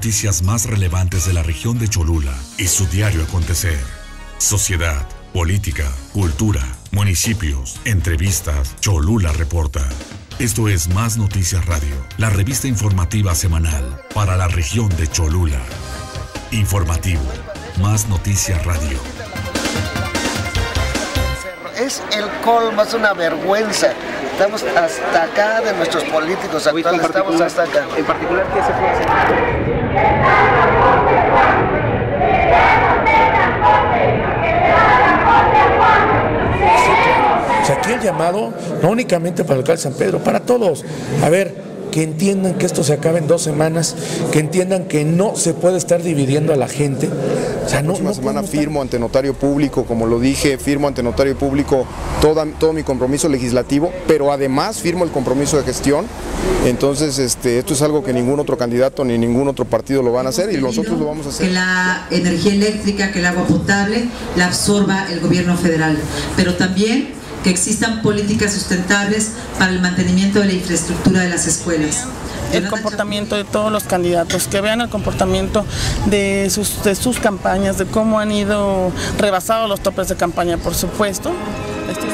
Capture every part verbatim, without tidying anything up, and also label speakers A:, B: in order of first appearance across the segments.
A: noticias más relevantes de la región de Cholula y su diario acontecer. Sociedad, política, cultura, municipios, entrevistas. Cholula Reporta. Esto es Más Noticias Radio, la revista informativa semanal para la región de Cholula. Informativo, Más Noticias Radio.
B: Es el colmo, es una vergüenza. Estamos hasta acá de nuestros políticos actuales, estamos hasta acá.
C: En particular, ¿qué se puede hacer?
D: O sea, aquí el llamado, no únicamente para el alcalde de San Pedro, para todos. A ver, que entiendan que esto se acaba en dos semanas, que entiendan que no se puede estar dividiendo a la gente. O sea,
E: la
D: no,
E: próxima
D: no
E: semana
D: estar...
E: firmo ante notario público, como lo dije, firmo ante notario público toda, todo mi compromiso legislativo, pero además firmo el compromiso de gestión. Entonces, este, esto es algo que ningún otro candidato ni ningún otro partido lo van a hacer y nosotros lo vamos a hacer.
F: Que la energía eléctrica, que el agua potable la absorba el gobierno federal, pero también que existan políticas sustentables para el mantenimiento de la infraestructura de las escuelas.
G: El comportamiento de todos los candidatos, que vean el comportamiento de sus, de sus campañas, de cómo han ido rebasados los topes de campaña, por supuesto. Este es...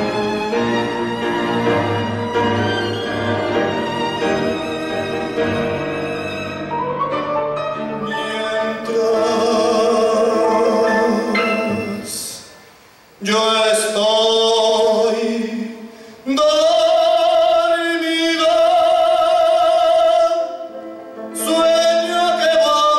H: Yo estoy dormido, sueño que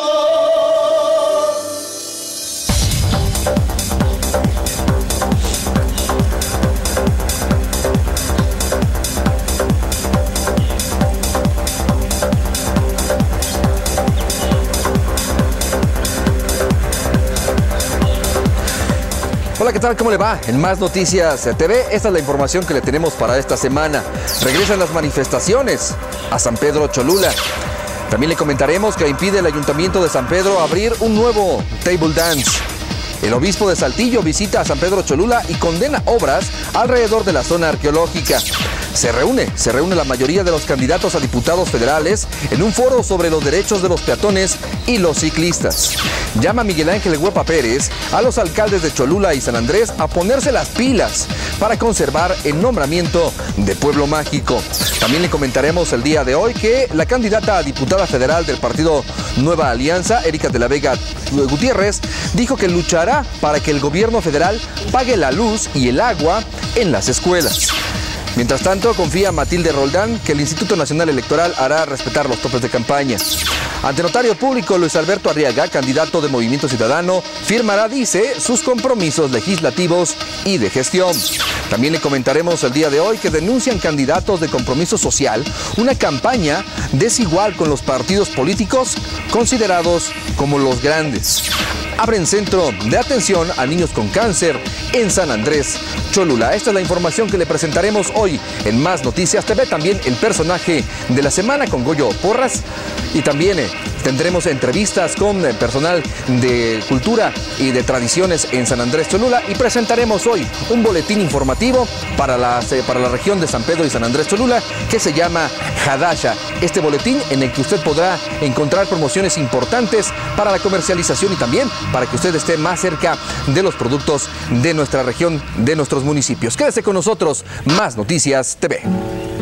I: Hola, ¿qué tal? ¿Cómo le va? En Más Noticias T V, esta es la información que le tenemos para esta semana. Regresan las manifestaciones a San Pedro Cholula. También le comentaremos que impide el Ayuntamiento de San Pedro abrir un nuevo table dance. El obispo de Saltillo visita a San Pedro Cholula y condena obras alrededor de la zona arqueológica. Se reúne, se reúne la mayoría de los candidatos a diputados federales en un foro sobre los derechos de los peatones y los ciclistas. Llama Miguel Ángel Huepa Pérez a los alcaldes de Cholula y San Andrés a ponerse las pilas para conservar el nombramiento de Pueblo Mágico. También le comentaremos el día de hoy que la candidata a diputada federal del partido Nueva Alianza, Erika de la Vega Gutiérrez, dijo que luchará para que el gobierno federal pague la luz y el agua en las escuelas. Mientras tanto, confía Matilde Roldán que el Instituto Nacional Electoral hará respetar los topes de campaña. Ante notario público, Luis Alberto Arriaga, candidato de Movimiento Ciudadano, firmará, dice, sus compromisos legislativos y de gestión. También le comentaremos el día de hoy que denuncian candidatos de Compromiso Social una campaña desigual con los partidos políticos considerados como los grandes. Abren centro de atención a niños con cáncer en San Andrés Cholula. Esta es la información que le presentaremos hoy en Más Noticias T V. También el personaje de la semana con Goyo Porras. Y también eh, tendremos entrevistas con eh, personal de cultura y de tradiciones en San Andrés Cholula. Y presentaremos hoy un boletín informativo para, las, eh, para la región de San Pedro y San Andrés Cholula que se llama Hadasha. Este boletín en el que usted podrá encontrar promociones importantes para la comercialización y también para que usted esté más cerca de los productos de nuestra región, de nuestros municipios. Quédese con nosotros, Más Noticias T V.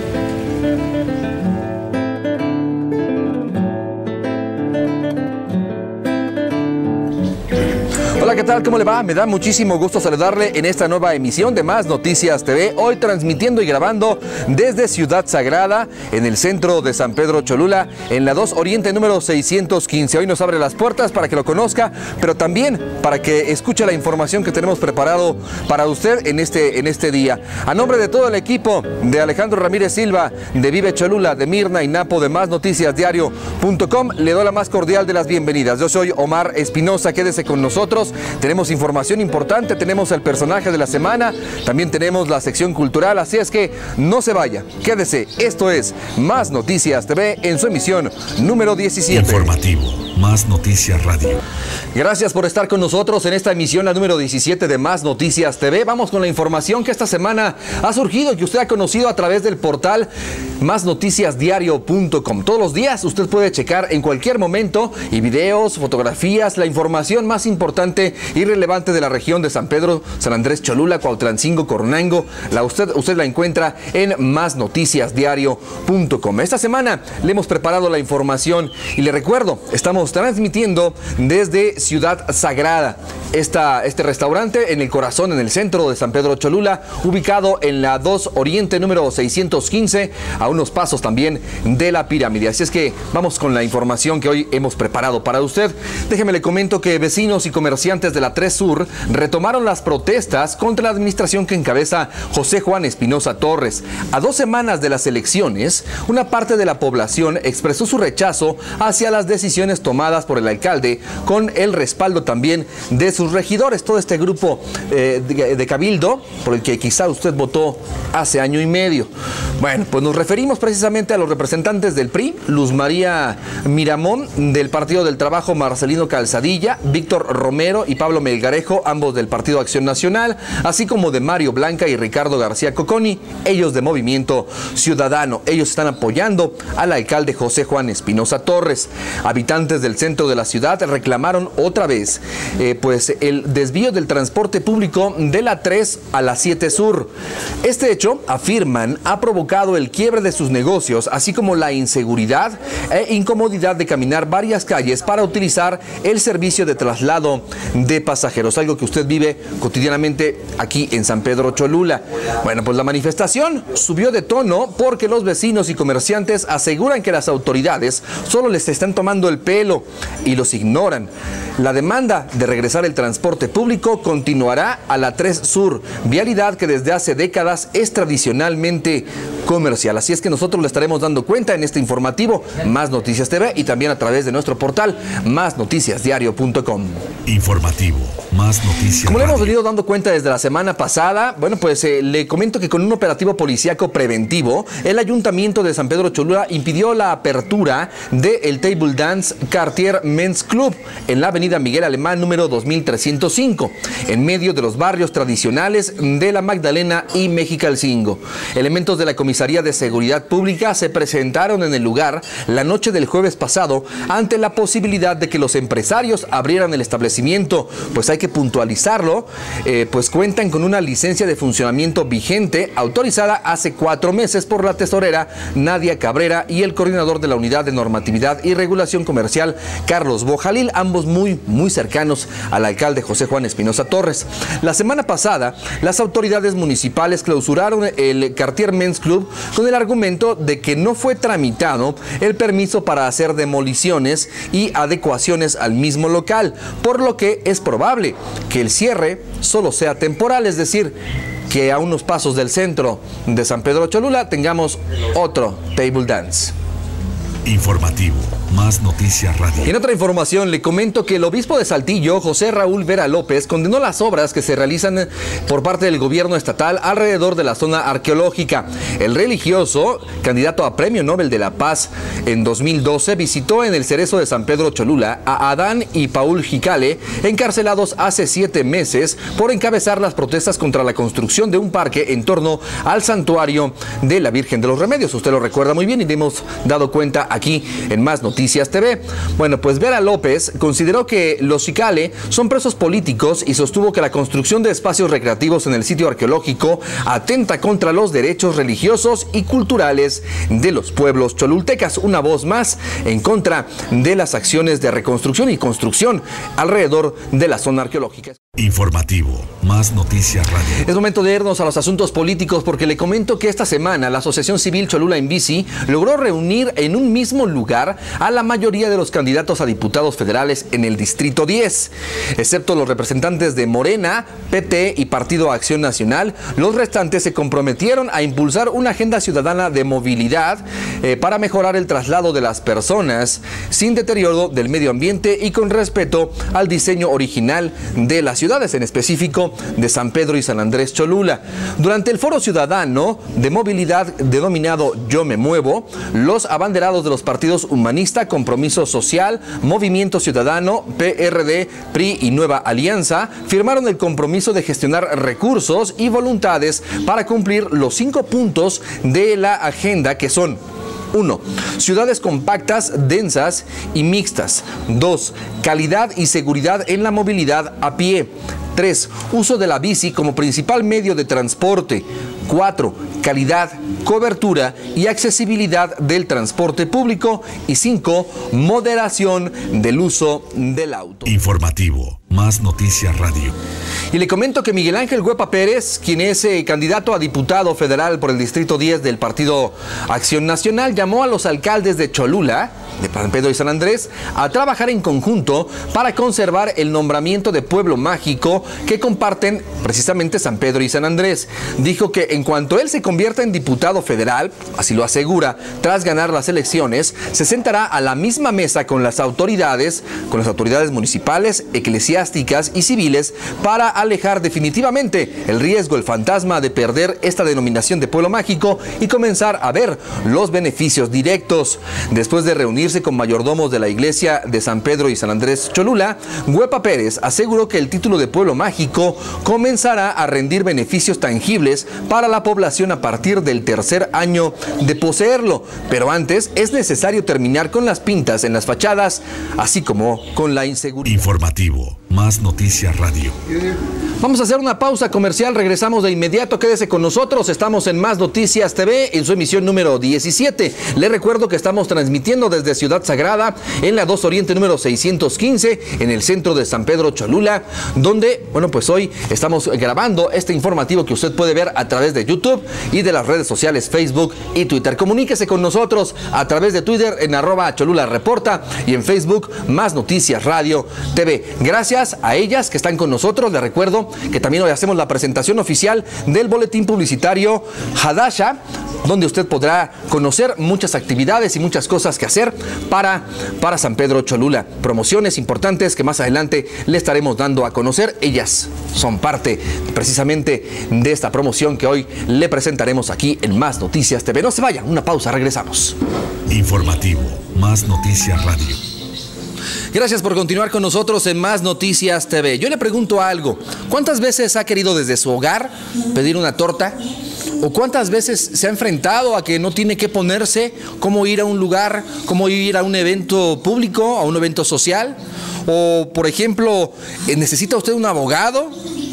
I: Hola, ¿qué tal? ¿Cómo le va? Me da muchísimo gusto saludarle en esta nueva emisión de Más Noticias T V. Hoy transmitiendo y grabando desde Ciudad Sagrada, en el centro de San Pedro Cholula, en la dos Oriente número seiscientos quince. Hoy nos abre las puertas para que lo conozca, pero también para que escuche la información que tenemos preparado para usted en este, en este día. A nombre de todo el equipo de Alejandro Ramírez Silva, de Vive Cholula, de Mirna y Napo, de Más Noticias Diario punto com, le doy la más cordial de las bienvenidas. Yo soy Omar Espinosa, quédese con nosotros. Tenemos información importante, tenemos el personaje de la semana, también tenemos la sección cultural, así es que no se vaya, quédese. Esto es Más Noticias T V en su emisión número diecisiete.
A: Informativo. Más Noticias Radio.
I: Gracias por estar con nosotros en esta emisión, la número diecisiete de Más Noticias T V. Vamos con la información que esta semana ha surgido y que usted ha conocido a través del portal más noticias diario punto com. Todos los días usted puede checar en cualquier momento y videos, fotografías, la información más importante y relevante de la región de San Pedro, San Andrés Cholula, Cuautlancingo, Coronango. La usted, usted la encuentra en más noticias diario punto com. Esta semana le hemos preparado la información y le recuerdo, estamos transmitiendo desde Ciudad Sagrada, Esta, este restaurante en el corazón, en el centro de San Pedro Cholula, ubicado en la dos Oriente número seiscientos quince, a unos pasos también de la pirámide. Así es que vamos con la información que hoy hemos preparado para usted. Déjeme le comento que vecinos y comerciantes de la tres Sur retomaron las protestas contra la administración que encabeza José Juan Espinosa Torres. A dos semanas de las elecciones, una parte de la población expresó su rechazo hacia las decisiones tomadas por el alcalde, con el respaldo también de sus regidores, todo este grupo eh, de, de cabildo por el que quizá usted votó hace año y medio. Bueno, pues nos referimos precisamente a los representantes del P R I, Luz María Miramón, del Partido del Trabajo Marcelino Calzadilla, Víctor Romero y Pablo Melgarejo, ambos del Partido Acción Nacional, así como de Mario Blanca y Ricardo García Coconi, ellos de Movimiento Ciudadano. Ellos están apoyando al alcalde José Juan Espinosa Torres. Habitantes del centro de la ciudad reclamaron otra vez eh, pues el desvío del transporte público de la tres a la siete Sur. Este hecho, afirman, ha provocado el quiebre de sus negocios, así como la inseguridad e incomodidad de caminar varias calles para utilizar el servicio de traslado de pasajeros, algo que usted vive cotidianamente aquí en San Pedro Cholula. Bueno, pues la manifestación subió de tono porque los vecinos y comerciantes aseguran que las autoridades solo les están tomando el pelo y los ignoran. La demanda de regresar el transporte público continuará a la tres Sur, vialidad que desde hace décadas es tradicionalmente comercial. Así es que nosotros le estaremos dando cuenta en este informativo Más Noticias T V y también a través de nuestro portal más noticias diario punto com.
A: Informativo Más Noticias
I: Como le hemos
A: Radio.
I: venido dando cuenta desde la semana pasada, bueno, pues eh, le comento que con un operativo policíaco preventivo, el Ayuntamiento de San Pedro Cholula impidió la apertura del Table Dance Cartier Men's Club en la avenida Miguel Alemán número dos mil trescientos cinco, en medio de los barrios tradicionales de La Magdalena y Mexicalcingo. Elementos de la Comisaría de Seguridad Pública se presentaron en el lugar la noche del jueves pasado ante la posibilidad de que los empresarios abrieran el establecimiento. Pues hay que puntualizarlo, eh, pues cuentan con una licencia de funcionamiento vigente autorizada hace cuatro meses por la tesorera Nadia Cabrera y el coordinador de la Unidad de Normatividad y Regulación Comercial, Carlos Bojalil, ambos muy, muy cercanos al alcalde José Juan Espinosa Torres. La semana pasada, las autoridades municipales clausuraron el Cartier Men's Club con el argumento de que no fue tramitado el permiso para hacer demoliciones y adecuaciones al mismo local, por lo que es probable que el cierre solo sea temporal, es decir, que a unos pasos del centro de San Pedro Cholula tengamos otro Table Dance.
A: Informativo Más Noticias Radio.
I: En otra información le comento que el obispo de Saltillo, José Raúl Vera López, condenó las obras que se realizan por parte del gobierno estatal alrededor de la zona arqueológica. El religioso, candidato a Premio Nobel de la Paz en dos mil doce, visitó en el Cerezo de San Pedro Cholula a Adán y Paul Jicale, encarcelados hace siete meses por encabezar las protestas contra la construcción de un parque en torno al santuario de la Virgen de los Remedios. Usted lo recuerda muy bien y le hemos dado cuenta aquí en Más Noticias T V. Bueno, pues Vera López consideró que los Jicale son presos políticos y sostuvo que la construcción de espacios recreativos en el sitio arqueológico atenta contra los derechos religiosos y culturales de los pueblos cholultecas. Una voz más en contra de las acciones de reconstrucción y construcción alrededor de la zona arqueológica.
A: Informativo Más Noticias Radio.
I: Es momento de irnos a los asuntos políticos porque le comento que esta semana la Asociación Civil Cholula en Bici logró reunir en un mismo lugar a la mayoría de los candidatos a diputados federales en el Distrito diez. Excepto los representantes de Morena, P T y Partido Acción Nacional, los restantes se comprometieron a impulsar una agenda ciudadana de movilidad eh, para mejorar el traslado de las personas sin deterioro del medio ambiente y con respeto al diseño original de la las ciudades, en específico de San Pedro y San Andrés Cholula. Durante el Foro Ciudadano de Movilidad denominado Yo Me Muevo, los abanderados de los partidos Humanista, Compromiso Social, Movimiento Ciudadano, P R D, P R I y Nueva Alianza firmaron el compromiso de gestionar recursos y voluntades para cumplir los cinco puntos de la agenda, que son: uno. Ciudades compactas, densas y mixtas. dos. Calidad y seguridad en la movilidad a pie. tres. Uso de la bici como principal medio de transporte. cuatro. Calidad, cobertura y accesibilidad del transporte público. Y cinco. Moderación del uso del auto.
A: Informativo, Más Noticias Radio.
I: Y le comento que Miguel Ángel Huepa Pérez, quien es eh, candidato a diputado federal por el Distrito diez del Partido Acción Nacional, llamó a los alcaldes de Cholula, de San Pedro y San Andrés, a trabajar en conjunto para conservar el nombramiento de pueblo mágico que comparten precisamente San Pedro y San Andrés. Dijo que en cuanto él se convierta en diputado federal, así lo asegura, tras ganar las elecciones, se sentará a la misma mesa con las autoridades, con las autoridades municipales, eclesiásticas y civiles para alejar definitivamente el riesgo, el fantasma de perder esta denominación de pueblo mágico y comenzar a ver los beneficios directos. Después de reunirse con mayordomos de la iglesia de San Pedro y San Andrés Cholula, Huepa Pérez aseguró que el título de pueblo mágico comenzará a rendir beneficios tangibles para la población a partir del tercer año de poseerlo, pero antes es necesario terminar con las pintas en las fachadas, así como con la inseguridad.
A: Informativo, Más Noticias Radio.
I: Vamos a hacer una pausa comercial, regresamos de inmediato, quédese con nosotros, estamos en Más Noticias T V en su emisión número diecisiete. Le recuerdo que estamos transmitiendo desde Ciudad Sagrada en la dos Oriente número seiscientos quince en el centro de San Pedro Cholula, donde, bueno, pues hoy estamos grabando este informativo que usted puede ver a través de YouTube y de las redes sociales Facebook y Twitter. Comuníquese con nosotros a través de Twitter en arroba Cholula Reporta y en Facebook Más Noticias Radio T V. Gracias a ellas que están con nosotros. Les recuerdo que también hoy hacemos la presentación oficial del boletín publicitario Hadasha, donde usted podrá conocer muchas actividades y muchas cosas que hacer para, para San Pedro Cholula. Promociones importantes que más adelante le estaremos dando a conocer. Ellas son parte precisamente de esta promoción que hoy le presentaremos aquí en Más Noticias T V. No se vayan, una pausa, regresamos.
A: Informativo, Más Noticias Radio.
I: Gracias por continuar con nosotros en Más Noticias T V. Yo le pregunto algo, ¿cuántas veces ha querido desde su hogar pedir una torta? ¿O cuántas veces se ha enfrentado a que no tiene que ponerse cómo ir a un lugar, cómo ir a un evento público, a un evento social? O, por ejemplo, ¿necesita usted un abogado?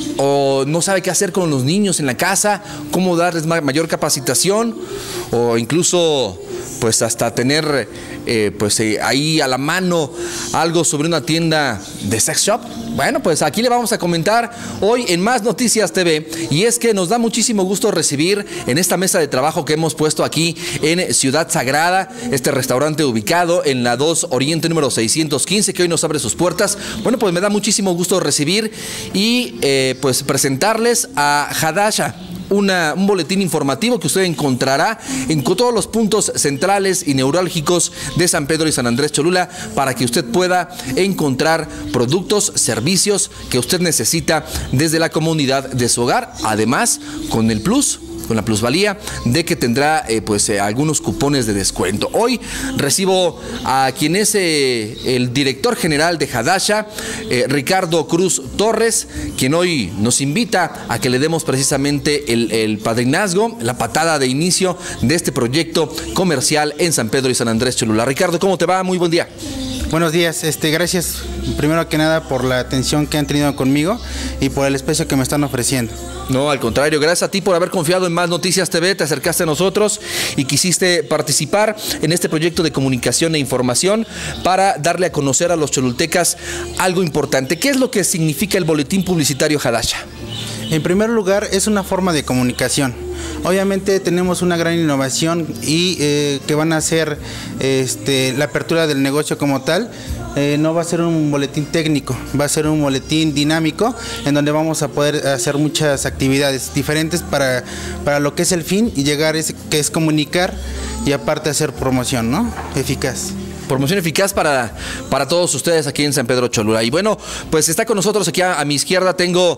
I: ¿O no sabe qué hacer con los niños en la casa? ¿Cómo darles mayor capacitación? O incluso, pues hasta tener eh, pues eh, ahí a la mano algo sobre una tienda de sex shop. Bueno, pues aquí le vamos a comentar hoy en Más Noticias T V, y es que nos da muchísimo gusto recibir en esta mesa de trabajo que hemos puesto aquí en Ciudad Sagrada, este restaurante ubicado en la dos Oriente número seiscientos quince, que hoy nos abre sus puertas. Bueno, pues me da muchísimo gusto recibir y eh, pues presentarles a Hadasha, Una, un boletín informativo que usted encontrará en todos los puntos centrales y neurálgicos de San Pedro y San Andrés Cholula, para que usted pueda encontrar productos, servicios que usted necesita desde la comunidad de su hogar, además con el plus, con la plusvalía de que tendrá eh, pues eh, algunos cupones de descuento. Hoy recibo a quien es eh, el director general de Hadasha, eh, Ricardo Cruz Torres, quien hoy nos invita a que le demos precisamente el, el padrinazgo, la patada de inicio de este proyecto comercial en San Pedro y San Andrés Cholula. Ricardo, ¿cómo te va? Muy buen día.
C: Buenos días, este, gracias primero que nada por la atención que han tenido conmigo y por el espacio que me están ofreciendo.
I: No, al contrario, gracias a ti por haber confiado en Más Noticias T V, te acercaste a nosotros y quisiste participar en este proyecto de comunicación e información para darle a conocer a los cholultecas algo importante. ¿Qué es lo que significa el boletín publicitario Hadasha?
C: En primer lugar, es una forma de comunicación. Obviamente tenemos una gran innovación y eh, que van a hacer este, la apertura del negocio como tal. Eh, no va a ser un boletín técnico, va a ser un boletín dinámico en donde vamos a poder hacer muchas actividades diferentes para, para lo que es el fin y llegar, es, que es comunicar y aparte hacer promoción, ¿no? Eficaz.
I: Promoción eficaz para, para todos ustedes aquí en San Pedro Cholula. Y bueno, pues está con nosotros aquí a, a mi izquierda tengo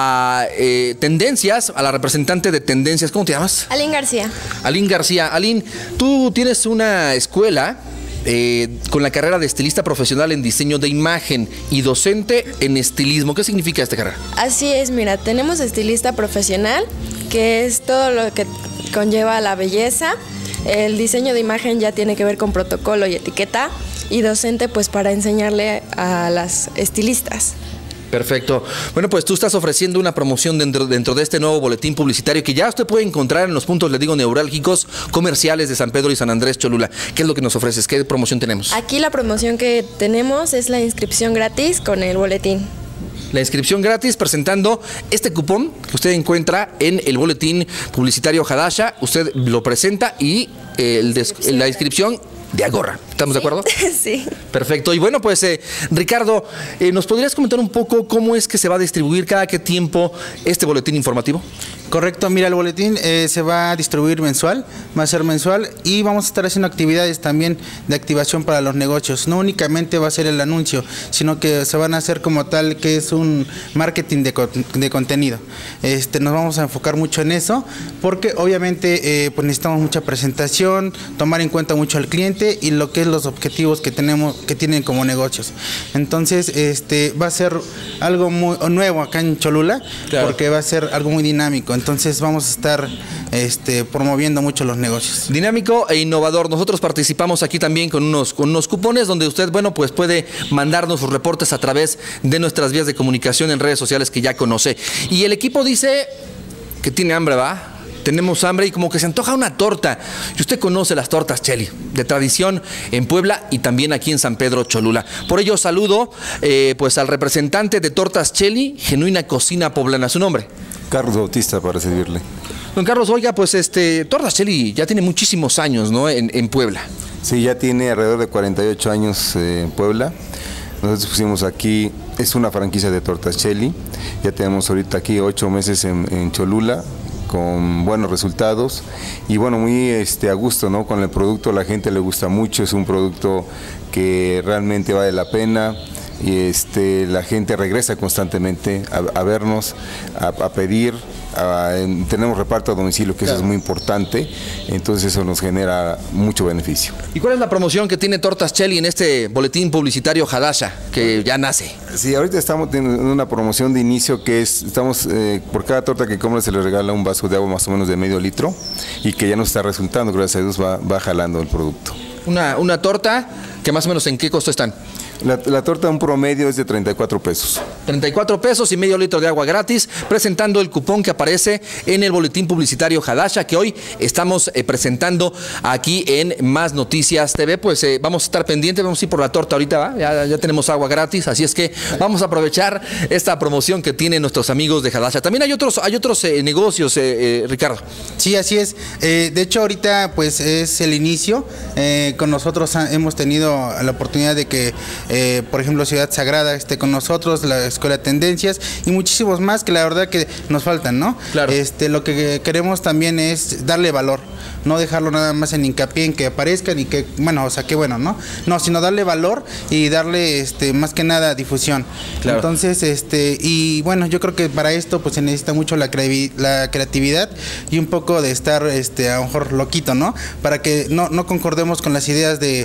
I: a eh, Tendencias, a la representante de Tendencias. ¿Cómo te llamas?
J: Aline García.
I: Aline García. Aline, tú tienes una escuela eh, con la carrera de estilista profesional en diseño de imagen y docente en estilismo. ¿Qué significa esta carrera?
J: Así es, mira, tenemos estilista profesional, que es todo lo que conlleva la belleza. El diseño de imagen ya tiene que ver con protocolo y etiqueta, y docente pues para enseñarle a las estilistas.
I: Perfecto. Bueno, pues tú estás ofreciendo una promoción dentro, dentro de este nuevo boletín publicitario que ya usted puede encontrar en los puntos, les digo, neurálgicos comerciales de San Pedro y San Andrés Cholula. ¿Qué es lo que nos ofreces? ¿Qué promoción tenemos?
J: Aquí la promoción que tenemos es la inscripción gratis con el boletín.
I: La inscripción gratis presentando este cupón que usted encuentra en el boletín publicitario Hadasha. Usted lo presenta y eh, el des, la inscripción de agorra. ¿Estamos de acuerdo?
J: Sí.
I: Perfecto. Y bueno, pues eh, Ricardo, eh, ¿nos podrías comentar un poco cómo es que se va a distribuir cada qué tiempo este boletín informativo?
C: Correcto, mira, el boletín eh, se va a distribuir mensual, va a ser mensual, y vamos a estar haciendo actividades también de activación para los negocios. No únicamente va a ser el anuncio, sino que se van a hacer como tal, que es un marketing de, de contenido. Este, nos vamos a enfocar mucho en eso, porque obviamente eh, pues necesitamos mucha presentación, tomar en cuenta mucho al cliente y lo que es los objetivos que tenemos, que tienen como negocios. Entonces, este, va a ser algo muy nuevo acá en Cholula, claro, porque va a ser algo muy dinámico. Entonces vamos a estar este, promoviendo mucho los negocios.
I: Dinámico e innovador. Nosotros participamos aquí también con unos, con unos cupones donde usted, bueno, pues puede mandarnos sus reportes a través de nuestras vías de comunicación en redes sociales que ya conoce. Y el equipo dice que tiene hambre, ¿va? Tenemos hambre y como que se antoja una torta. Y usted conoce las tortas Cheli, de tradición en Puebla y también aquí en San Pedro Cholula. Por ello saludo eh, pues al representante de Tortas Cheli, Genuina Cocina Poblana. ¿Su nombre?
K: Carlos Bautista, para servirle.
I: Don Carlos, oiga, pues este Tortas Cheli ya tiene muchísimos años, ¿no? En, en Puebla.
K: Sí, ya tiene alrededor de cuarenta y ocho años eh, en Puebla. Nosotros pusimos aquí, es una franquicia de Tortas Cheli. Ya tenemos ahorita aquí ocho meses en, en Cholula, con buenos resultados y bueno, muy este, a gusto, ¿no? Con el producto, la gente le gusta mucho, es un producto que realmente vale la pena y este, la gente regresa constantemente a, a vernos, a, a pedir, a, en, tenemos reparto a domicilio, que claro, eso es muy importante, entonces eso nos genera mucho beneficio.
I: ¿Y cuál es la promoción que tiene Tortas Cheli en este boletín publicitario Hadasha, que ya nace?
K: Sí, ahorita estamos teniendo una promoción de inicio que es, estamos, eh, por cada torta que compra se le regala un vaso de agua más o menos de medio litro y que ya nos está resultando, gracias a Dios va, va jalando el producto.
I: Una, una torta que más o menos ¿en qué costo están?
K: La, la torta en promedio es de treinta y cuatro pesos.
I: treinta y cuatro pesos y medio litro de agua gratis, presentando el cupón que aparece en el boletín publicitario Hadasha, que hoy estamos eh, presentando aquí en Más Noticias T V. Pues eh, vamos a estar pendientes, vamos a ir por la torta ahorita, ¿va? Ya, ya tenemos agua gratis, así es que vamos a aprovechar esta promoción que tienen nuestros amigos de Hadasha. También hay otros, hay otros eh, negocios, eh, eh, Ricardo.
C: Sí, así es. Eh, de hecho, ahorita pues es el inicio. Eh, con nosotros hemos tenido la oportunidad de que Eh, por ejemplo, Ciudad Sagrada esté con nosotros, la Escuela Tendencias y muchísimos más que la verdad que nos faltan, ¿no?
I: Claro.
C: Este, lo que queremos también es darle valor, no dejarlo nada más en hincapié en que aparezcan y que, bueno, o sea, qué bueno, ¿no? No, sino darle valor y darle, este, más que nada difusión. Claro. Entonces, este, y bueno, yo creo que para esto pues se necesita mucho la, crevi la creatividad y un poco de estar, este, a lo mejor loquito, ¿no? Para que no, no concordemos con las ideas de,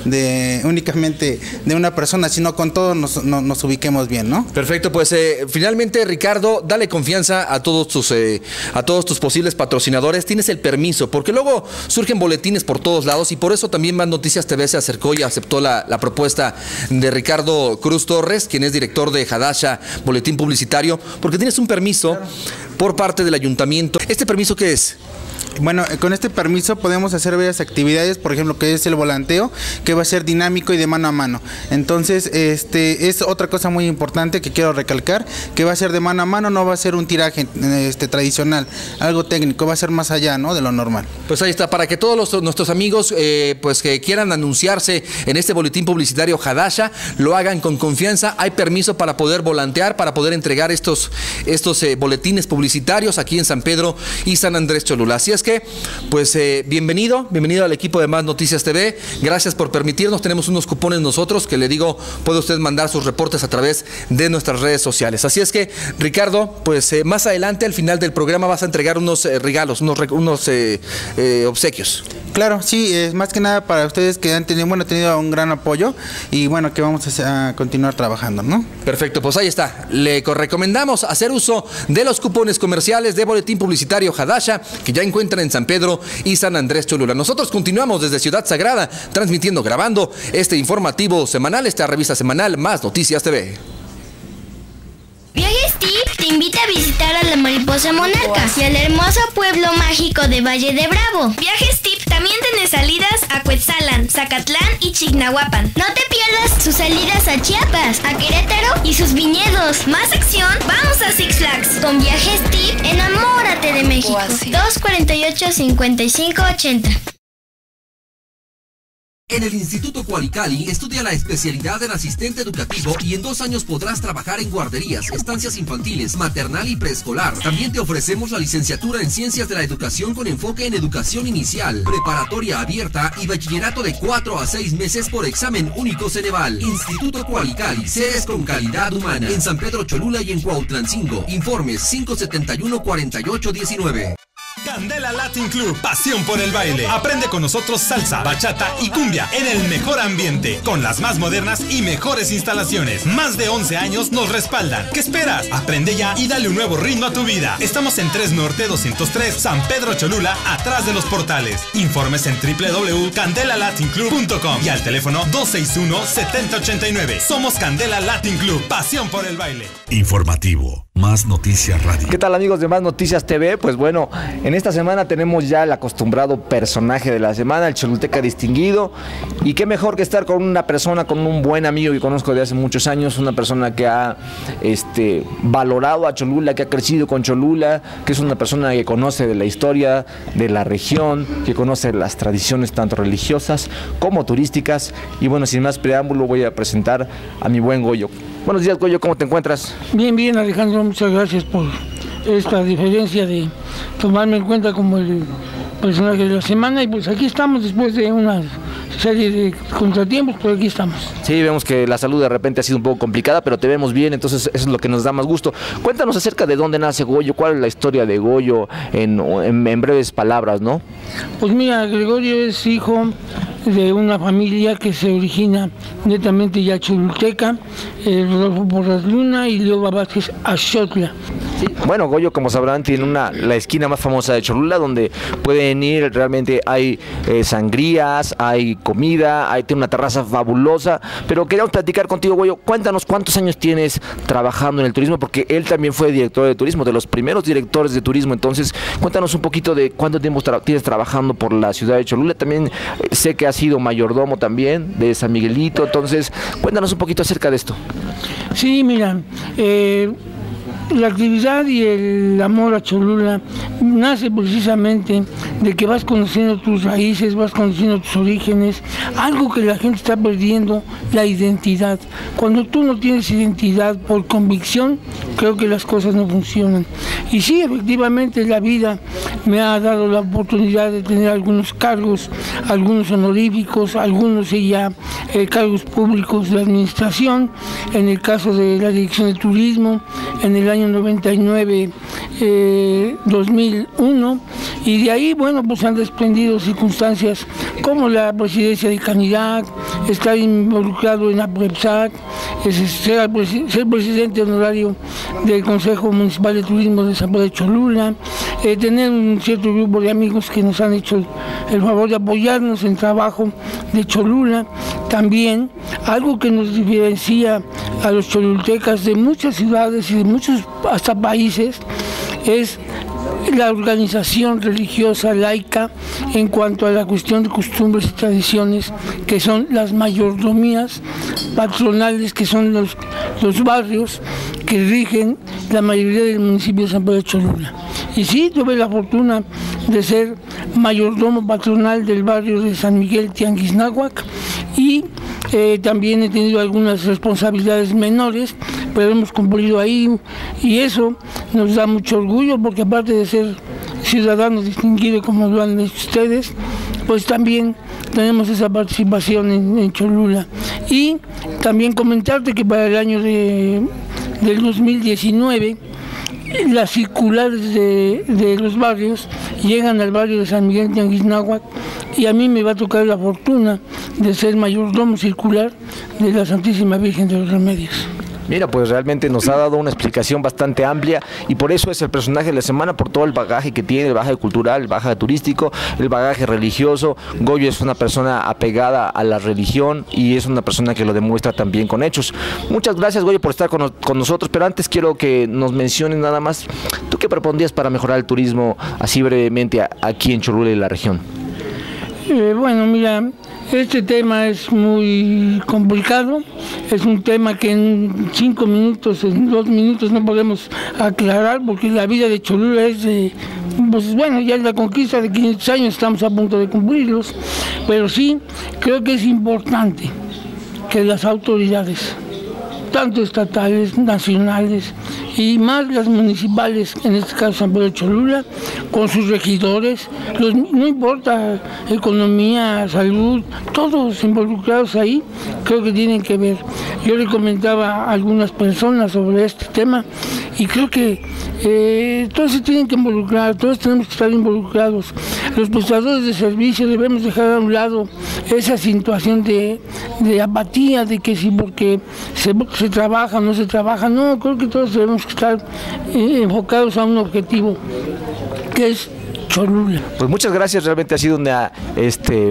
C: de únicamente de una persona, sino con todo nos, no, nos ubiquemos bien, ¿no?
I: Perfecto, pues eh, finalmente, Ricardo, dale confianza a todos tus eh, a todos tus posibles patrocinadores. Tienes el permiso, porque luego surgen boletines por todos lados y por eso también Más Noticias T V se acercó y aceptó la, la propuesta de Ricardo Cruz Torres, quien es director de Hadasha Boletín Publicitario, porque tienes un permiso claro, por parte del ayuntamiento. ¿Este permiso qué es?
C: Bueno, con este permiso podemos hacer varias actividades, por ejemplo, que es el volanteo, que va a ser dinámico y de mano a mano. Entonces, este es otra cosa muy importante que quiero recalcar, que va a ser de mano a mano, no va a ser un tiraje este, tradicional, algo técnico, va a ser más allá, ¿no?, de lo normal.
I: Pues ahí está, para que todos los, nuestros amigos eh, pues que quieran anunciarse en este boletín publicitario Hadasha, lo hagan con confianza. Hay permiso para poder volantear, para poder entregar estos, estos eh, boletines publicitarios aquí en San Pedro y San Andrés Cholula. Así es que, pues, eh, bienvenido, bienvenido al equipo de Más Noticias T V. Gracias por permitirnos. Tenemos unos cupones nosotros que le digo, puede usted mandar sus reportes a través de nuestras redes sociales. Así es que, Ricardo, pues eh, más adelante, al final del programa, vas a entregar unos eh, regalos, unos, unos eh, eh, obsequios.
C: Claro, sí, es más que nada para ustedes que han tenido, bueno, tenido un gran apoyo y bueno, que vamos a, a continuar trabajando, ¿no?
I: Perfecto, pues ahí está. Le recomendamos hacer uso de los cupones comerciales de Boletín Publicitario Hadasha, que ya encuentran en San Pedro y San Andrés Cholula. Nosotros continuamos desde Ciudad Sagrada, transmitiendo, grabando este informativo semanal, esta revista semanal Más Noticias T V.
L: Viajes Tip te invita a visitar a la Mariposa Monarca y al hermoso pueblo mágico de Valle de Bravo. Viajes Tip también tiene salidas a Cuetzalan, Zacatlán y Chignahuapan. No te pierdas sus salidas a Chiapas, a Querétaro y sus viñedos. Más acción, vamos a Six Flags. Con Viajes Tip, enamórate de México. dos cuarenta y ocho, cincuenta y cinco, ochenta.
I: En el Instituto Cualicali estudia la especialidad en asistente educativo y en dos años podrás trabajar en guarderías, estancias infantiles, maternal y preescolar. También te ofrecemos la licenciatura en Ciencias de la Educación con enfoque en educación inicial, preparatoria abierta y bachillerato de cuatro a seis meses por examen único Ceneval. Instituto Cualicali, sedes con calidad humana. En San Pedro Cholula y en Cuautlancingo. Informes cinco setenta y uno, cuarenta y ocho, diecinueve.
M: Candela Latin Club, pasión por el baile. Aprende con nosotros salsa, bachata y cumbia en el mejor ambiente, con las más modernas y mejores instalaciones. Más de once años nos respaldan. ¿Qué esperas? Aprende ya y dale un nuevo ritmo a tu vida. Estamos en tres Norte doscientos tres, San Pedro Cholula, atrás de los portales. Informes en w w w punto candela latin club punto com y al teléfono dos seis uno, siete cero ocho nueve. Somos Candela Latin Club, pasión por el baile.
A: Informativo, Más Noticias Radio.
N: ¿Qué tal, amigos de Más Noticias T V? Pues bueno, en esta semana tenemos ya el acostumbrado personaje de la semana, el cholulteca distinguido, y qué mejor que estar con una persona, con un buen amigo que conozco de hace muchos años, una persona que ha este, valorado a Cholula, que ha crecido con Cholula, que es una persona que conoce de la historia de la región, que conoce las tradiciones tanto religiosas como turísticas. Y bueno, sin más preámbulo, voy a presentar a mi buen Goyo. Buenos días, Goyo, ¿cómo te encuentras?
O: Bien, bien, Alejandro, muchas gracias por esta diferencia de tomarme en cuenta como el personaje de la semana, y pues aquí estamos después de una serie de contratiempos, pero aquí estamos.
N: Sí, vemos que la salud de repente ha sido un poco complicada, pero te vemos bien, entonces eso es lo que nos da más gusto. Cuéntanos acerca de dónde nace Goyo, cuál es la historia de Goyo en, en, en breves palabras, ¿no?
O: Pues mira, Gregorio es hijo de una familia que se origina netamente ya cholulteca, eh, Rodolfo Porras Luna y Leo Vázquez Axotla.
N: Sí. Bueno, Goyo, como sabrán, tiene una, la esquina más famosa de Cholula, donde pueden ir, realmente hay eh, sangrías, hay comida, hay, tiene una terraza fabulosa, pero queríamos platicar contigo, Goyo, cuéntanos cuántos años tienes trabajando en el turismo, porque él también fue director de turismo, de los primeros directores de turismo, entonces cuéntanos un poquito de cuánto tiempo tra tienes trabajando por la ciudad de Cholula. También eh, sé que has sido mayordomo también de San Miguelito, entonces cuéntanos un poquito acerca de esto.
O: Sí, mira, eh... la actividad y el amor a Cholula nace precisamente de que vas conociendo tus raíces, vas conociendo tus orígenes, algo que la gente está perdiendo, la identidad. Cuando tú no tienes identidad por convicción, creo que las cosas no funcionan. Y sí, efectivamente la vida me ha dado la oportunidad de tener algunos cargos, algunos honoríficos, algunos ya eh, cargos públicos de administración, en el caso de la Dirección de Turismo, en el año noventa y nueve, eh, dos mil uno, y de ahí, bueno, pues han desprendido circunstancias como la presidencia de Canirac, estar involucrado en APREPSAC, ser, ser presidente honorario del Consejo Municipal de Turismo de San Pedro de Cholula, eh, tener un cierto grupo de amigos que nos han hecho el favor de apoyarnos en trabajo de Cholula. También algo que nos diferencia a los cholultecas de muchas ciudades y de muchos hasta países es la organización religiosa laica en cuanto a la cuestión de costumbres y tradiciones, que son las mayordomías patronales, que son los, los barrios que rigen la mayoría del municipio de San Pedro de Cholula. Y sí, tuve la fortuna de ser mayordomo patronal del barrio de San Miguel Tianguisnáhuac, y eh, también he tenido algunas responsabilidades menores, pero hemos cumplido ahí, y eso nos da mucho orgullo, porque aparte de ser ciudadano distinguido como lo han hecho ustedes, pues también tenemos esa participación en, en Cholula. Y también comentarte que para el año de, del dos mil diecinueve, las circulares de, de los barrios llegan al barrio de San Miguel Tianguisnáhuac y a mí me va a tocar la fortuna de ser mayordomo circular de la Santísima Virgen de los Remedios.
N: Mira, pues realmente nos ha dado una explicación bastante amplia y por eso es el personaje de la semana, por todo el bagaje que tiene, el bagaje cultural, el bagaje turístico, el bagaje religioso. Goyo es una persona apegada a la religión y es una persona que lo demuestra también con hechos. Muchas gracias, Goyo, por estar con, con nosotros, pero antes quiero que nos menciones nada más, ¿tú qué propondrías para mejorar el turismo así brevemente a, aquí en Cholula y la región?
O: Eh, bueno, mira, este tema es muy complicado, es un tema que en cinco minutos, en dos minutos no podemos aclarar, porque la vida de Cholula es de, pues bueno, ya es la conquista de quinientos años, estamos a punto de cumplirlos, pero sí creo que es importante que las autoridades, tanto estatales, nacionales y más las municipales, en este caso San Pedro de Cholula, con sus regidores, los, no importa economía, salud, todos involucrados ahí, creo que tienen que ver. Yo le comentaba a algunas personas sobre este tema y creo que eh, todos se tienen que involucrar, todos tenemos que estar involucrados. Los prestadores de servicio debemos dejar a un lado esa situación de, de apatía, de que si porque se, se trabaja o no se trabaja, no, creo que todos debemos estar eh, enfocados a un objetivo, que es Cholula.
N: Pues muchas gracias, realmente ha sido una este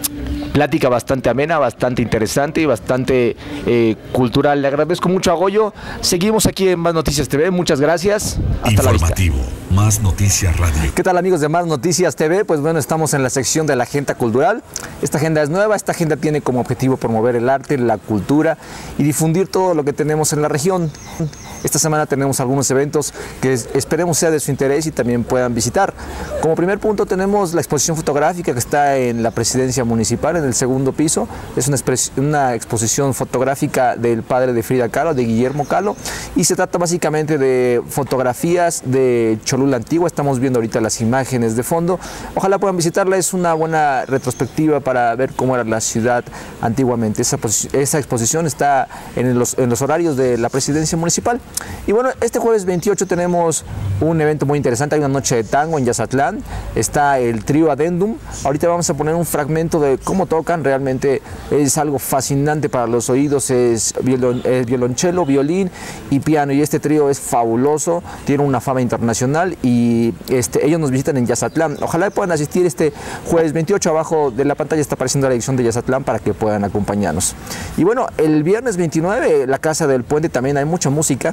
N: plática bastante amena, bastante interesante y bastante eh, cultural. Le agradezco mucho a Goyo. Seguimos aquí en Más Noticias T V. Muchas gracias. Hasta
A: Informativo,
N: la vista.
A: Más Noticias Radio.
N: ¿Qué tal, amigos de Más Noticias T V? Pues bueno, estamos en la sección de la agenda cultural. Esta agenda es nueva. Esta agenda tiene como objetivo promover el arte, la cultura y difundir todo lo que tenemos en la región. Esta semana tenemos algunos eventos que esperemos sea de su interés y también puedan visitar. Como primer punto tenemos la exposición fotográfica que está en la Presidencia Municipal, en el segundo piso. Es una, una exposición fotográfica del padre de Frida Kahlo, de Guillermo Kahlo, y se trata básicamente de fotografías de Cholula antigua. Estamos viendo ahorita las imágenes de fondo. Ojalá puedan visitarla, es una buena retrospectiva para ver cómo era la ciudad antiguamente. Esa, esa exposición está en los, en los horarios de la Presidencia Municipal. Y bueno, este jueves veintiocho tenemos un evento muy interesante, hay una noche de tango en Yazatlán, está el trío Adendum. Ahorita vamos a poner un fragmento de cómo tocan, realmente es algo fascinante para los oídos, es, violon, es violonchelo, violín y piano, y este trío es fabuloso, tiene una fama internacional y este, ellos nos visitan en Yazatlán. Ojalá puedan asistir este jueves veintiocho, abajo de la pantalla está apareciendo la edición de Yazatlán para que puedan acompañarnos. Y bueno, el viernes veintinueve, la Casa del Puente, también hay mucha música.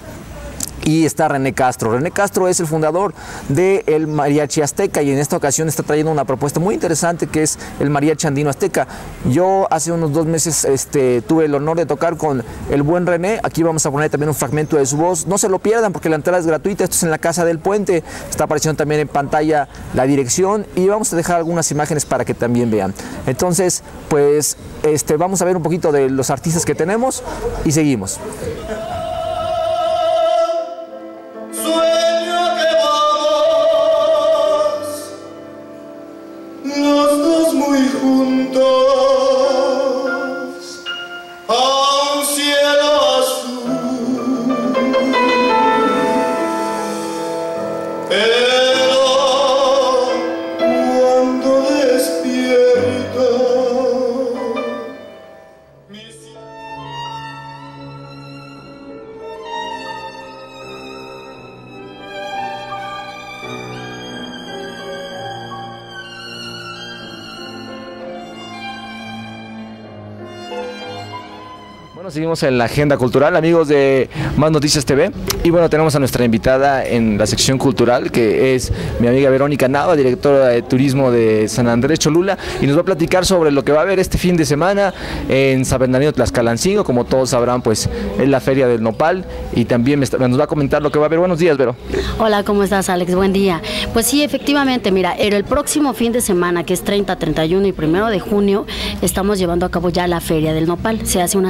N: Y está René Castro. René Castro es el fundador del Mariachi Azteca y en esta ocasión está trayendo una propuesta muy interesante que es el Mariachi Andino Azteca. Yo hace unos dos meses este, tuve el honor de tocar con el buen René. Aquí vamos a poner también un fragmento de su voz. No se lo pierdan porque la entrada es gratuita. Esto es en la Casa del Puente. Está apareciendo también en pantalla la dirección y vamos a dejar algunas imágenes para que también vean. Entonces, pues este, vamos a ver un poquito de los artistas que tenemos y seguimos.
H: Los dos muy juntos a un cielo azul, pero cuando despierto mis...
N: Bueno, seguimos en la agenda cultural, amigos de Más Noticias T V. Y bueno, tenemos a nuestra invitada en la sección cultural, que es mi amiga Verónica Nava, directora de turismo de San Andrés Cholula, y nos va a platicar sobre lo que va a haber este fin de semana en San Bernardino Tlaxcalancingo. Como todos sabrán, pues es la Feria del Nopal, y también nos va a comentar lo que va a haber. Buenos días, Vero.
P: Hola, ¿cómo estás, Alex? Buen día. Pues sí, efectivamente, mira, el próximo fin de semana, que es treinta, treinta y uno y primero de junio, estamos llevando a cabo ya la Feria del Nopal. Se hace una semana de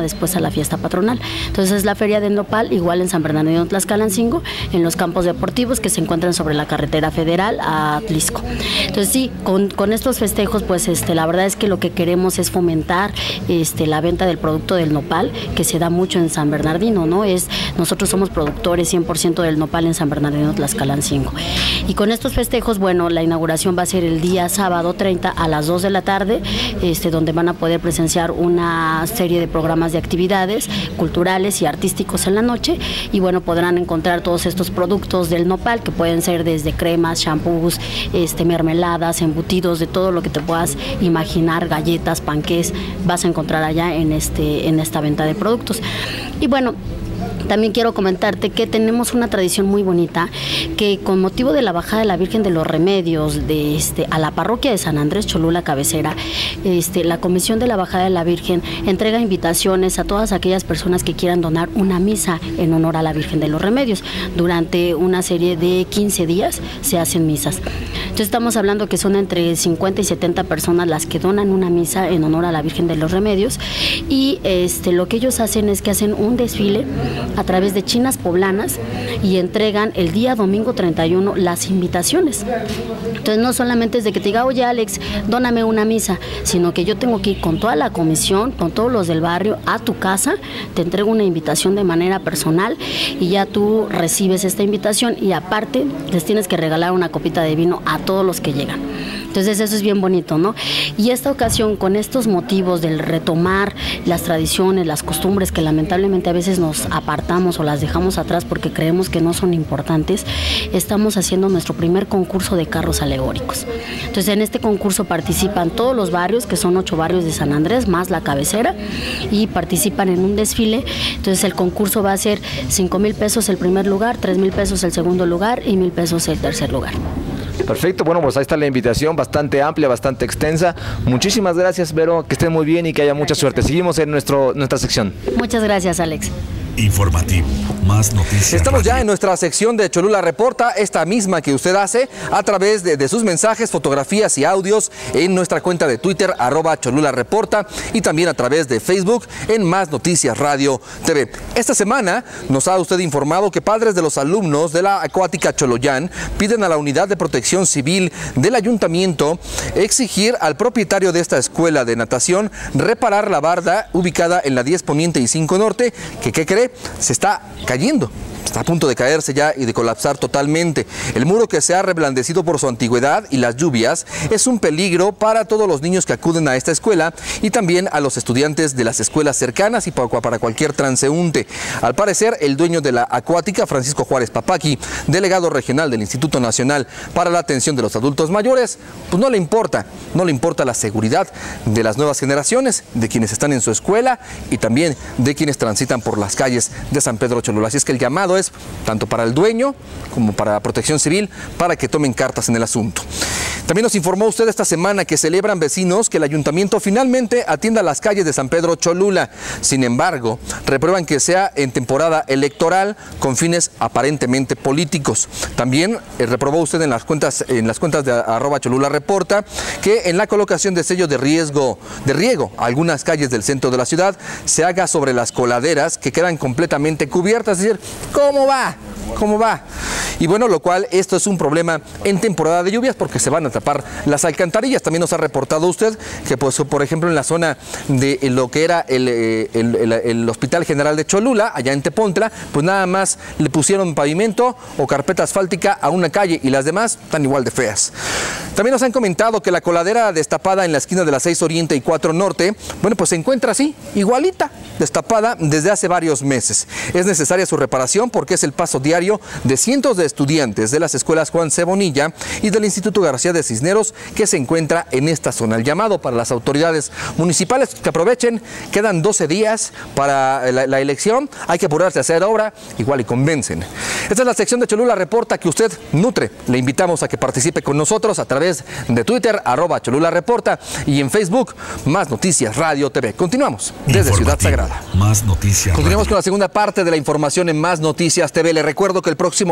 P: después a la fiesta patronal. Entonces es la Feria del Nopal, igual en San Bernardino Tlaxcalancingo, en los campos deportivos que se encuentran sobre la carretera federal a Atlisco. Entonces sí, con, con estos festejos, pues este, la verdad es que lo que queremos es fomentar este, la venta del producto del nopal, que se da mucho en San Bernardino, ¿no? Es, nosotros somos productores cien por ciento del nopal en San Bernardino Tlaxcalancingo. Y con estos festejos, bueno, la inauguración va a ser el día sábado treinta a las dos de la tarde, este, donde van a poder presenciar una serie de programas de actividades culturales y artísticos en la noche, y bueno, podrán encontrar todos estos productos del nopal, que pueden ser desde cremas, shampoos, este, mermeladas, embutidos, de todo lo que te puedas imaginar, galletas, panqués, vas a encontrar allá en, este, en esta venta de productos. Y bueno, también quiero comentarte que tenemos una tradición muy bonita, que con motivo de la bajada de la Virgen de los Remedios de este, a la parroquia de San Andrés Cholula Cabecera, este, la Comisión de la Bajada de la Virgen entrega invitaciones a todas aquellas personas que quieran donar una misa en honor a la Virgen de los Remedios. Durante una serie de quince días se hacen misas. Entonces estamos hablando que son entre cincuenta y setenta personas las que donan una misa en honor a la Virgen de los Remedios, y este, lo que ellos hacen es que hacen un desfile a través de chinas poblanas y entregan el día domingo treinta y uno las invitaciones. Entonces no solamente es de que te diga, oye Alex, dóname una misa, sino que yo tengo que ir con toda la comisión, con todos los del barrio, a tu casa, te entrego una invitación de manera personal y ya tú recibes esta invitación, y aparte les tienes que regalar una copita de vino a todos los que llegan. Entonces eso es bien bonito, ¿no? Y esta ocasión, con estos motivos del retomar las tradiciones, las costumbres que lamentablemente a veces nos apartamos o las dejamos atrás porque creemos que no son importantes, estamos haciendo nuestro primer concurso de carros alegóricos. Entonces en este concurso participan todos los barrios, que son ocho barrios de San Andrés, más la cabecera, y participan en un desfile. Entonces el concurso va a ser cinco mil pesos el primer lugar, tres mil pesos el segundo lugar y mil pesos el tercer lugar.
N: Perfecto, bueno, pues ahí está la invitación, bastante amplia, bastante extensa. Muchísimas gracias, Vero, que estén muy bien y que haya mucha suerte. Seguimos en nuestro, nuestra sección.
P: Muchas gracias, Alex.
A: Informativo, más noticias.
I: Estamos
A: radio.
I: ya en nuestra sección de Cholula Reporta, esta misma que usted hace a través de, de sus mensajes, fotografías y audios en nuestra cuenta de Twitter, arroba Cholula Reporta, y también a través de Facebook en Más Noticias Radio T V. Esta semana nos ha usted informado que padres de los alumnos de la Acuática Choloyán piden a la Unidad de Protección Civil del Ayuntamiento exigir al propietario de esta escuela de natación reparar la barda ubicada en la diez Poniente y cinco Norte, que ¿qué cree? Se está cayendo. Está a punto de caerse ya y de colapsar totalmente. El muro, que se ha reblandecido por su antigüedad y las lluvias, es un peligro para todos los niños que acuden a esta escuela y también a los estudiantes de las escuelas cercanas y para cualquier transeúnte. Al parecer, el dueño de la Acuática, Francisco Juárez Papaqui, delegado regional del Instituto Nacional para la Atención de los Adultos Mayores, pues no le importa, no le importa la seguridad de las nuevas generaciones, de quienes están en su escuela y también de quienes transitan por las calles de San Pedro Cholula. Así es que el llamado es tanto para el dueño como para la Protección Civil para que tomen cartas en el asunto. También nos informó usted esta semana que celebran vecinos que el ayuntamiento finalmente atienda las calles de San Pedro Cholula. Sin embargo, reprueban que sea en temporada electoral con fines aparentemente políticos. También eh, reprobó usted en las cuentas en las cuentas de arroba Cholula Reporta que en la colocación de sellos de riesgo de riego a algunas calles del centro de la ciudad se haga sobre las coladeras que quedan completamente cubiertas. Es decir, ¿cómo va? ¿Cómo va? Y bueno, lo cual esto es un problema en temporada de lluvias porque se van a tapar las alcantarillas. También nos ha reportado usted que, pues, por ejemplo, en la zona de lo que era el, el, el, el Hospital General de Cholula, allá en Tepontla, pues nada más le pusieron pavimento o carpeta asfáltica a una calle y las demás están igual de feas. También nos han comentado que la coladera destapada en la esquina de la seis Oriente y cuatro Norte, bueno, pues se encuentra así, igualita, destapada desde hace varios meses. Es necesaria su reparación porque es el paso diario de cientos de estudiantes de las escuelas Juan C. Bonilla y del Instituto García de Cisneros que se encuentra en esta zona. El llamado para las autoridades municipales que aprovechen, quedan doce días para la, la elección, hay que apurarse a hacer obra, igual y convencen. Esta es la sección de Cholula Reporta que usted nutre. Le invitamos a que participe con nosotros a través de Twitter, arroba Cholula Reporta, y en Facebook, Más Noticias Radio T V. Continuamos desde Ciudad Sagrada.
A: Más Noticias
I: Continuamos
A: Radio.
I: con la segunda parte de la información en Más Noticias T V. Le recuerdo que el próximo siete de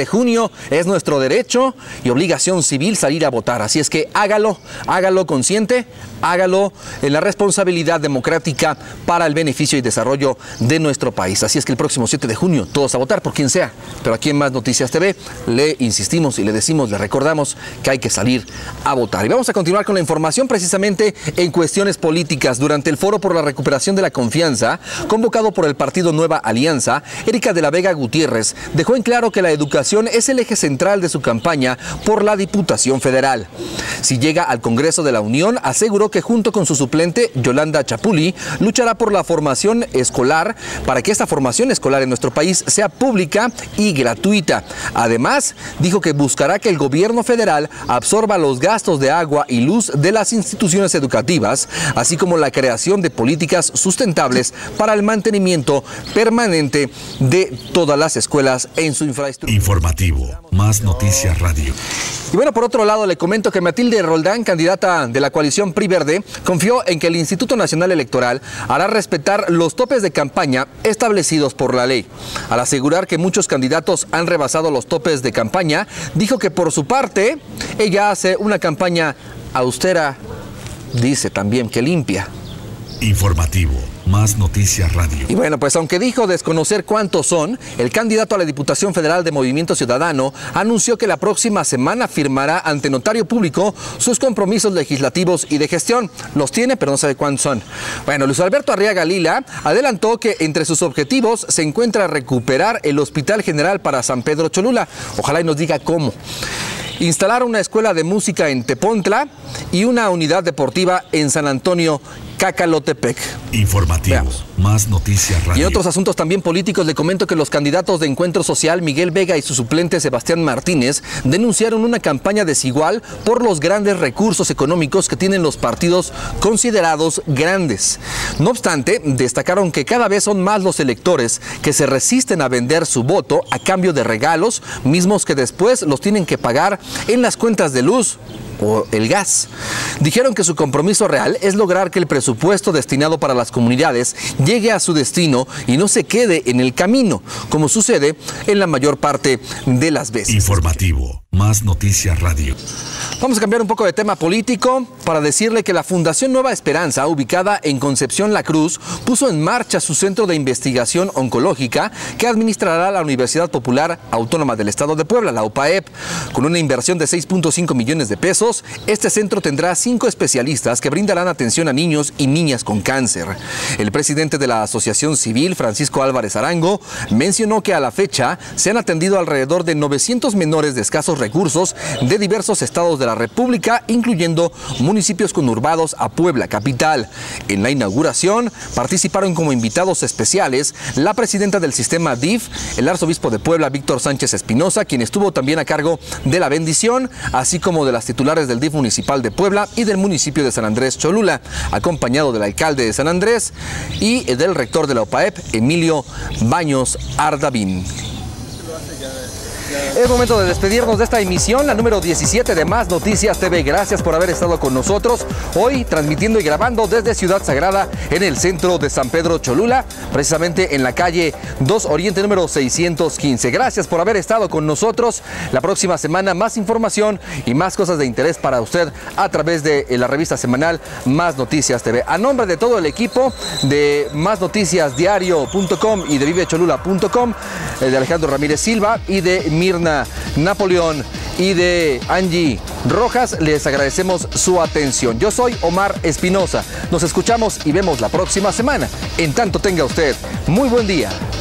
I: junio es nuestro derecho y obligación civil salir a votar. Así es que hágalo, hágalo consciente, hágalo en la responsabilidad democrática para el beneficio y desarrollo de nuestro país. Así es que el próximo siete de junio todos a votar por quien sea. Pero aquí en Más Noticias T V le insistimos y le decimos, le recordamos que hay que salir a votar. Y vamos a continuar con la información precisamente en cuestiones políticas. Durante el Foro por la Recuperación de la Confianza, convocado por el partido Nueva Alianza, Erika de la Vega Gutiérrez dejó en claro que la educación es el eje central de su campaña por la Diputación Federal. Si llega al Congreso de la Unión, aseguró que junto con su suplente Yolanda Chapuli luchará por la formación escolar para que esta formación escolar en nuestro país sea pública y gratuita. Además, dijo que buscará que el gobierno federal absorba los gastos de agua y luz de las instituciones educativas, así como la creación de políticas sustentables para el mantenimiento permanente de todas las escuelas en su infraestructura.
A: Informativo, Más Noticias Radio.
I: Y bueno, por otro lado, le comento que Matilde Roldán, candidata de la coalición P R I Verde, confió en que el Instituto Nacional Electoral hará respetar los topes de campaña establecidos por la ley. Al asegurar que muchos candidatos han rebasado los topes de campaña, dijo que por su parte, ella hace una campaña austera, dice también que limpia.
A: Informativo, Más Noticias Radio.
I: Y bueno, pues aunque dijo desconocer cuántos son, el candidato a la Diputación Federal de Movimiento Ciudadano anunció que la próxima semana firmará ante notario público sus compromisos legislativos y de gestión. Los tiene, pero no sabe cuántos son. Bueno, Luis Alberto Arriaga Lila adelantó que entre sus objetivos se encuentra recuperar el Hospital General para San Pedro Cholula. Ojalá y nos diga cómo. Instalar una escuela de música en Tepontla y una unidad deportiva en San Antonio Cacalotepec.
A: Informativo, Veamos. Más Noticias Radio.
I: Y en otros asuntos también políticos le comento que los candidatos de Encuentro Social, Miguel Vega y su suplente Sebastián Martínez, denunciaron una campaña desigual por los grandes recursos económicos que tienen los partidos considerados grandes. No obstante, destacaron que cada vez son más los electores que se resisten a vender su voto a cambio de regalos, mismos que después los tienen que pagar en las cuentas de luz o el gas. Dijeron que su compromiso real es lograr que el presupuesto destinado para las comunidades llegue a su destino y no se quede en el camino, como sucede en la mayor parte de las veces.
A: Informativo, Más Noticias Radio.
I: Vamos a cambiar un poco de tema político para decirle que la Fundación Nueva Esperanza, ubicada en Concepción La Cruz, puso en marcha su centro de investigación oncológica que administrará la Universidad Popular Autónoma del Estado de Puebla, la U P A E P. Con una inversión de seis punto cinco millones de pesos, este centro tendrá cinco especialistas que brindarán atención a niños y niñas con cáncer. El presidente de la Asociación Civil, Francisco Álvarez Arango, mencionó que a la fecha se han atendido alrededor de novecientos menores de escasos recursos de diversos estados de la República, incluyendo municipios conurbados a Puebla capital. En la inauguración participaron como invitados especiales la presidenta del sistema D I F, el arzobispo de Puebla, Víctor Sánchez Espinosa, quien estuvo también a cargo de la bendición, así como de las titulares del D I F municipal de Puebla y del municipio de San Andrés Cholula, acompañado del alcalde de San Andrés y del rector de la U P A E P, Emilio Baños Ardavín. Es momento de despedirnos de esta emisión, la número diecisiete de Más Noticias T V. Gracias por haber estado con nosotros hoy, transmitiendo y grabando desde Ciudad Sagrada en el centro de San Pedro Cholula, precisamente en la calle dos Oriente número seiscientos quince. Gracias por haber estado con nosotros. La próxima semana más información y más cosas de interés para usted a través de la revista semanal Más Noticias T V. A nombre de todo el equipo de Más Noticias Diario punto com y de vive cholula punto com, de Alejandro Ramírez Silva y de Mirna Napoleón y de Angie Rojas, les agradecemos su atención. Yo soy Omar Espinosa. Nos escuchamos y vemos la próxima semana. En tanto, tenga usted muy buen día.